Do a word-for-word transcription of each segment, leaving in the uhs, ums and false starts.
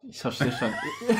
Ich verstehe schon.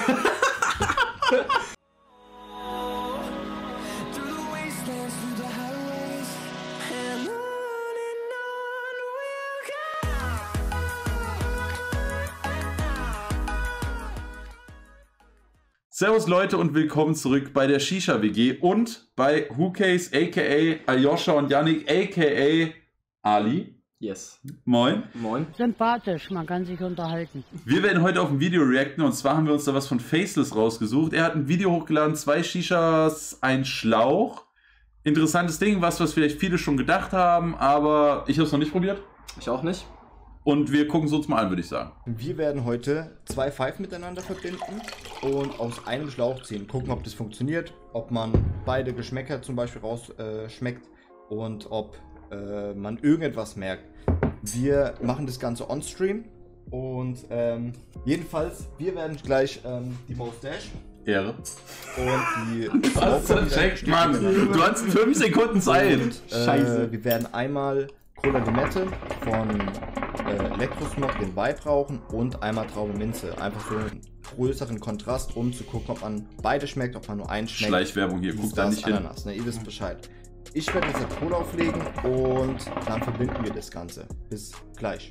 Servus Leute und willkommen zurück bei der Shisha W G und bei Whocase aka Aljoscha und Yannick aka Ali. Yes. Moin. Moin. Sympathisch, man kann sich unterhalten. Wir werden heute auf ein Video reacten und zwar haben wir uns da was von Faceless rausgesucht. Er hat ein Video hochgeladen, zwei Shishas, ein Schlauch. Interessantes Ding, was, was vielleicht viele schon gedacht haben, aber ich habe es noch nicht probiert. Ich auch nicht. Und wir gucken es uns mal an, würde ich sagen. Wir werden heute zwei Pfeifen miteinander verbinden und aus einem Schlauch ziehen. Gucken, ob das funktioniert, ob man beide Geschmäcker zum Beispiel rausschmeckt äh, und ob äh, man irgendetwas merkt. Wir machen das Ganze on-stream und ähm, jedenfalls, wir werden gleich ähm, die Moustache Ehre. und die Was checkt, Mann? Du hast fünf Sekunden Zeit. Und, äh, Scheiße. Wir werden einmal Cola Limette von äh, Elektrosmog, den Vibe rauchen, und einmal Traube Minze. Einfach so einen größeren Kontrast, um zu gucken, ob man beide schmeckt, ob man nur einen schmeckt. Schleichwerbung hier, guck da nicht Ananas, hin. Ne? Ihr wisst Bescheid. Ich werde jetzt das Cola auflegen und dann verbinden wir das Ganze. Bis gleich.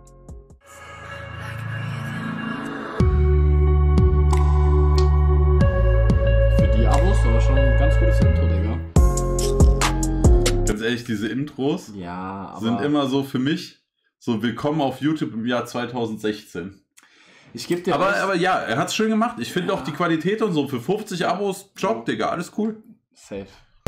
Für die Abos aber schon ein ganz gutes Intro, Digga. Ganz ehrlich, diese Intros ja, aber sind immer so für mich so willkommen auf YouTube im Jahr zweitausendsechzehn. Ich gebe dir aber, recht. aber ja, er hat es schön gemacht. Ich finde ja. auch die Qualität und so für fünfzig Abos, Job, Digga, alles cool. Safe.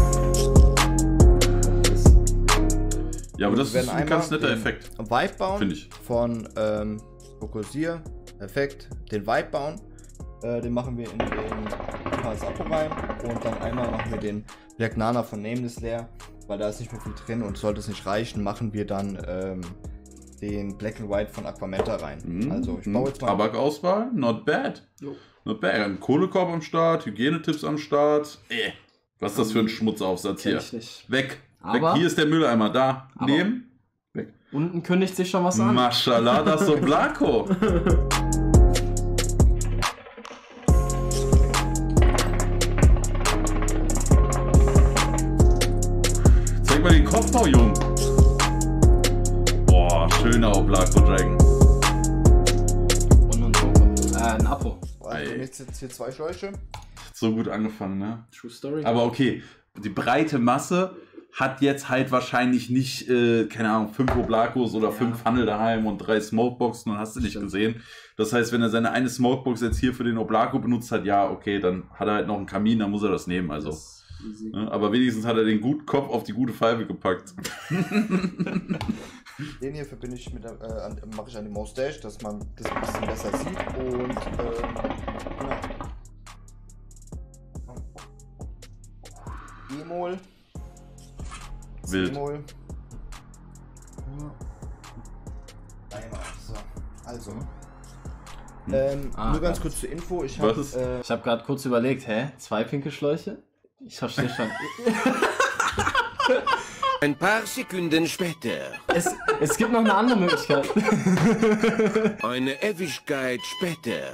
Ja, aber das wir ist ein ganz netter Effekt. Vibe bauen, finde ich. Von ähm, Fokussier, Effekt, den Vibe bauen. Äh, den machen wir in den Apo rein und dann einmal machen wir den Black Nana von Nameless leer, weil da ist nicht mehr viel drin und sollte es nicht reichen, machen wir dann ähm, den Black and White von Aquamenta rein. Mm, also ich baue jetzt mal... Tabakauswahl, not bad. Jo. Not bad. Ein Kohlekorb am Start, Hygienetipps am Start. Äh, was ist das für ein Schmutzaufsatz hier? Ich nicht. Weg. Aber, Weg. Hier ist der Mülleimer. Da. Nehmen. Weg. Unten kündigt sich schon was an. Mashallah, das ist so Blanco. Zeig mal den Kopfbau, Jung. Boah, schöner Oblako Dragon. Und ein Soko. Äh, ein Apo. Also jetzt, jetzt hier zwei Schläuche. So gut angefangen, ne? True Story. Aber okay, die breite Masse hat jetzt halt wahrscheinlich nicht, äh, keine Ahnung, fünf Oblakos oder ja. fünf Funnel daheim und drei Smokeboxen und hast du nicht Stimmt. gesehen. Das heißt, wenn er seine eine Smokebox jetzt hier für den Oblako benutzt hat, ja, okay, dann hat er halt noch einen Kamin, dann muss er das nehmen. Also, das ne? Aber wenigstens hat er den guten Kopf auf die gute Pfeife gepackt. Den hier verbinde ich mit, äh, mache ich an die Moustache, dass man das ein bisschen besser sieht und äh, genau. E-Mol. Wild. E-Mol. Einmal. So. Also. Ähm, ah, nur ganz Gott. kurz zur Info. Ich habe äh, ich hab gerade kurz überlegt, hä? Zwei pinke Schläuche? Ich verstehe schon. Ein paar Sekunden später. Es, es gibt noch eine andere Möglichkeit. Eine Ewigkeit später.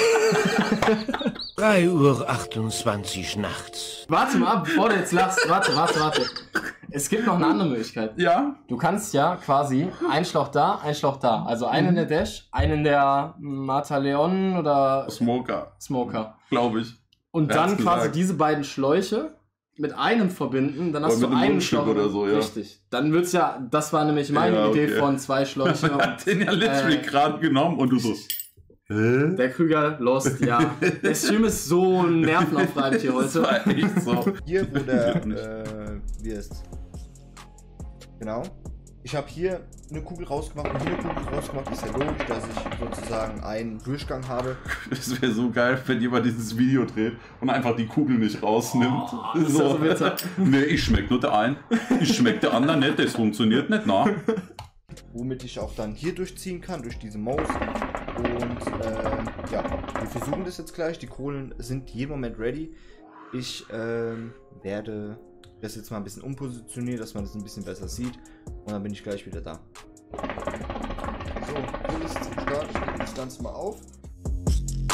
drei Uhr achtundzwanzig nachts. Warte mal ab, bevor du jetzt lachst. Warte, warte, warte. Es gibt noch eine andere Möglichkeit. Ja. Du kannst ja quasi ein Schlauch da, ein Schlauch da. Also einen in der Dash, einen in der Mataleon oder Smoker. Smoker. Glaube ich. Und Wer dann hat's quasi gesagt? diese beiden Schläuche mit einem verbinden, dann hast oder du mit einem einen Schlauch oder so, ja. Richtig. Dann wird's ja, das war nämlich meine ja, okay. Idee von zwei Schläuchen. Man hat den ja literally äh, gerade genommen und du so. Hä? Der Krüger lost, ja. Der Stream ist so nervenaufreibend hier heute. Das war echt so. hier, wo der äh, wie ist. Genau. Ich habe hier eine Kugel rausgemacht und hier eine Kugel rausgemacht. Ist ja logisch, dass ich sozusagen einen Durchgang habe. Es wäre so geil, wenn jemand dieses Video dreht und einfach die Kugel nicht rausnimmt. Oh, das ist so bitter. Nee, ich schmeck nur der einen. Ich schmeck der anderen nicht, das funktioniert nicht, na? Womit ich auch dann hier durchziehen kann, durch diese Maus. Und äh, ja, wir versuchen das jetzt gleich. Die Kohlen sind jeden Moment ready. Ich äh, werde das jetzt mal ein bisschen umpositionieren, dass man das ein bisschen besser sieht. Und dann bin ich gleich wieder da. So, hier ist zum Start. Ich nehme das Ganze mal auf.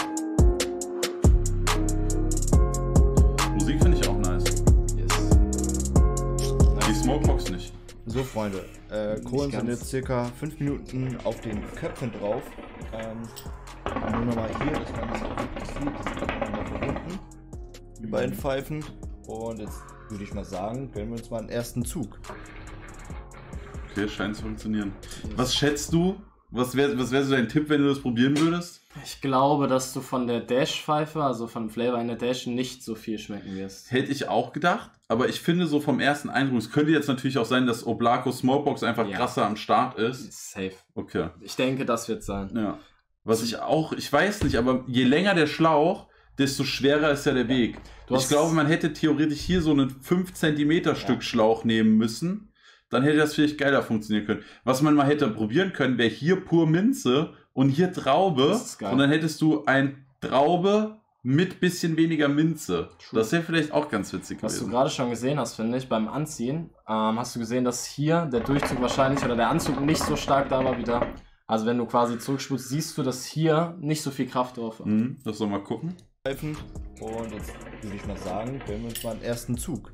es nicht. So, Freunde, äh, Kohlen sind ganz. jetzt circa fünf Minuten auf den Köpfen drauf. Ähm, nur nochmal hier, dass man das auch wirklich sieht. Das ist miteinander verbunden. Die beiden Pfeifen. Und jetzt würde ich mal sagen, gönnen wir uns mal einen ersten Zug. Okay, scheint zu funktionieren. Was schätzt du? Was wäre was wär so dein Tipp, wenn du das probieren würdest? Ich glaube, dass du von der Dash-Pfeife, also von Flavor in der Dash, nicht so viel schmecken wirst. Hätte ich auch gedacht, aber ich finde so vom ersten Eindruck, es könnte jetzt natürlich auch sein, dass Oblako Smokebox einfach Ja. krasser am Start ist. Safe. Okay. Ich denke, das wird sein. Ja. Was ich auch, ich weiß nicht, aber je länger der Schlauch, desto schwerer ist ja der Weg. Du Ich hast- glaube, man hätte theoretisch hier so einen fünf Zentimeter Stück Schlauch nehmen müssen. Dann hätte das vielleicht geiler funktionieren können. Was man mal hätte probieren können, wäre hier pur Minze und hier Traube. Das ist geil. Und dann hättest du ein Traube mit bisschen weniger Minze. True. Das wäre vielleicht auch ganz witzig Was du gewesen. gerade schon gesehen hast, finde ich, beim Anziehen, ähm, hast du gesehen, dass hier der Durchzug wahrscheinlich oder der Anzug nicht so stark da war wie da. Also wenn du quasi zurückspulst, siehst du, dass hier nicht so viel Kraft drauf war. Mhm, lass doch mal gucken. Pfeifen. Und jetzt würde ich mal sagen, gönnen wir uns mal einen ersten Zug.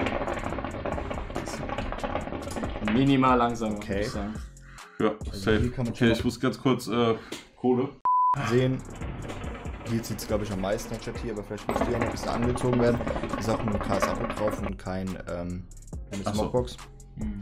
Minimal langsamer, Okay. würde ich sagen. Ja, Also safe. hier kann man Okay, schon ich muss ganz kurz äh, Kohle. sehen. Hier zieht es, glaube ich, am meisten anstatt hier, aber vielleicht muss die auch noch ein bisschen angezogen werden. Hier ist auch nur ein K S Abo drauf und kein, ähm, keine Ach so. Smokebox. Hm.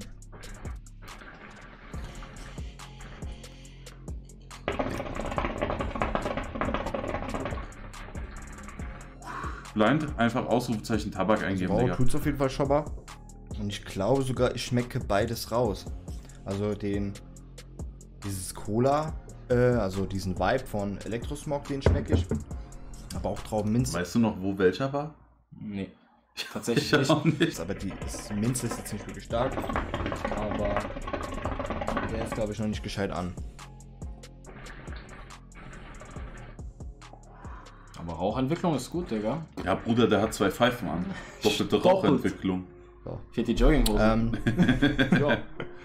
Blind, einfach Ausrufezeichen Tabak eingeben, Wow, Digga. tut es auf jeden Fall schon mal. Und ich glaube sogar, ich schmecke beides raus. Also den, dieses Cola, äh, also diesen Vibe von Elektrosmog, den schmecke ich. Aber auch Traubenminze. Weißt du noch, wo welcher war? Nee, tatsächlich Ich nicht. auch nicht. Aber die das Minze ist jetzt nicht wirklich stark. Aber der ist, glaube ich, noch nicht gescheit an. Aber Rauchentwicklung ist gut, Digga. Ja, Bruder, der hat zwei Pfeifen an. Doppelte Doppelt. Rauchentwicklung. So. Fehlt die Jogginghose. Ähm, ja.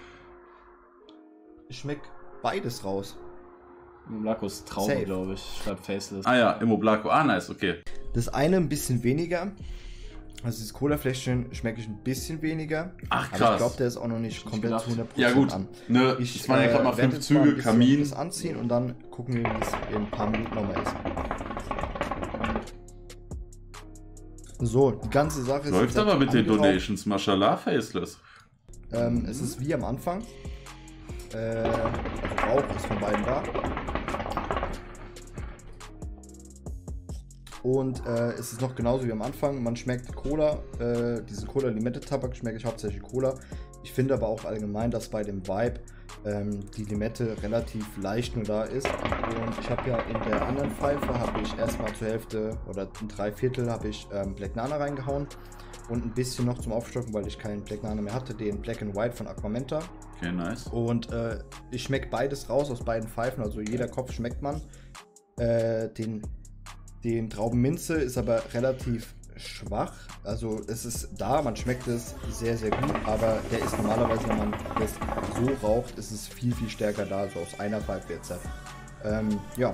Ich schmeck beides raus. Lakos Traube, Safe. glaube ich. Schreibt Faceless. Ah ja, Immoblako. Ah, nice, okay. Das eine ein bisschen weniger. Also dieses Cola-Fläschchen schmecke ich ein bisschen weniger. Ach, Aber krass. ich glaube, der ist auch noch nicht Ich komplett gedacht. zu hundert Prozent Ja gut, an. ne, Ich es waren ja gerade mal werde fünf jetzt mal ein Züge, bisschen Kamin. das anziehen und dann gucken wir, wie es in ein paar Minuten nochmal ist. So, die ganze Sache ist Läuft jetzt aber mit den angeraucht. Donations, mashallah, faceless. Ähm, es ist wie am Anfang. Äh, also Rauch ist von beiden da. Und äh, es ist noch genauso wie am Anfang. Man schmeckt Cola, äh, diesen Cola-Limette-Tabak schmecke ich hauptsächlich Cola. Ich finde aber auch allgemein, dass bei dem Vibe ähm, die Limette relativ leicht nur da ist. Und ich habe ja in der anderen Pfeife, habe ich erstmal zur Hälfte oder ein Dreiviertel habe ich ähm, Black Nana reingehauen. Und ein bisschen noch zum Aufstocken, weil ich keinen Black Nana mehr hatte, den Black and White von Aquamenta. Okay, nice. Und äh, ich schmecke beides raus aus beiden Pfeifen, also jeder Kopf schmeckt man. Äh, den, den Traubenminze ist aber relativ schwach, also es ist da, man schmeckt es sehr, sehr gut, aber der ist normalerweise, wenn man das so raucht, ist es viel, viel stärker da, also aus einer Pfeife jetzt. Ähm, ja,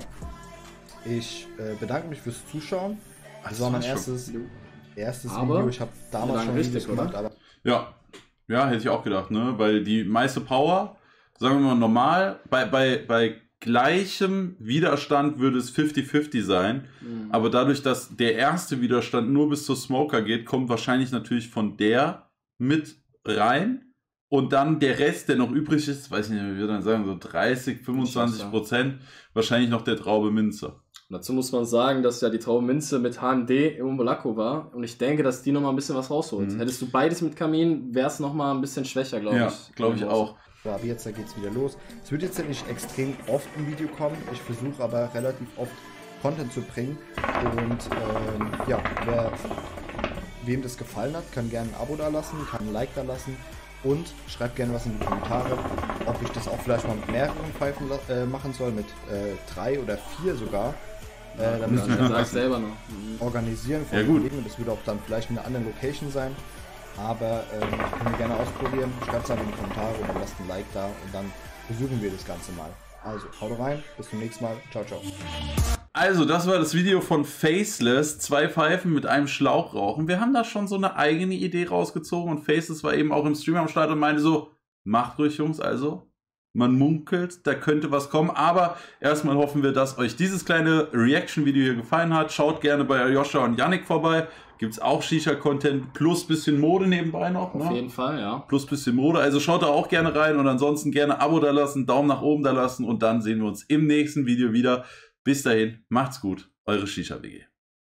ich äh, bedanke mich fürs Zuschauen. Das war mein war's schon. erstes, erstes Aber Video, ich habe damals lange schon richtig, Videos gemacht, oder? aber Ja, ja, hätte ich auch gedacht, ne? Weil die meiste Power, sagen wir mal normal, bei, bei, bei gleichem Widerstand würde es fünfzig fünfzig sein. Mhm. Aber dadurch, dass der erste Widerstand nur bis zur Smoker geht, kommt wahrscheinlich natürlich von der mit rein. Und dann der Rest, der noch übrig ist, weiß ich nicht, wie wir dann sagen, so dreißig, fünfundzwanzig Prozent, wahrscheinlich noch der Traube Minze. Dazu muss man sagen, dass ja die Traubenminze mit H M D im Umbolako war. Und ich denke, dass die nochmal ein bisschen was rausholt. Mhm. Hättest du beides mit Kamin, wäre es nochmal ein bisschen schwächer, glaube Ja, ich. glaube ich auch. So, ab jetzt geht es wieder los. Es wird jetzt ja nicht extrem oft im Video kommen. Ich versuche aber relativ oft Content zu bringen. Und ähm, ja, wer, wem das gefallen hat, kann gerne ein Abo da lassen, kann ein Like da lassen. Und schreibt gerne was in die Kommentare, ob ich das auch vielleicht mal mit mehreren Pfeifen äh, machen soll, mit äh, drei oder vier sogar. Äh, da müssen wir Dann dann sag selber noch. Mhm. organisieren von Ja, den gut. Kollegen. Das würde auch dann vielleicht in einer anderen Location sein. Aber ähm, können wir gerne ausprobieren. Schreibt es einfach in die Kommentare oder lasst ein Like da und dann versuchen wir das Ganze mal. Also, haut rein, bis zum nächsten Mal. Ciao, ciao. Also, das war das Video von Faceless. Zwei Pfeifen mit einem Schlauch rauchen. Wir haben da schon so eine eigene Idee rausgezogen und Faceless war eben auch im Stream am Start und meinte so, macht ruhig, Jungs, also man munkelt, da könnte was kommen, aber erstmal hoffen wir, dass euch dieses kleine Reaction-Video hier gefallen hat. Schaut gerne bei Joscha und Yannick vorbei. Gibt es auch Shisha-Content plus bisschen Mode nebenbei noch. Auf ne? jeden Fall, ja. Plus bisschen Mode. Also schaut da auch gerne rein und ansonsten gerne Abo da lassen, Daumen nach oben da lassen und dann sehen wir uns im nächsten Video wieder. Bis dahin, macht's gut, eure Shisha-W G.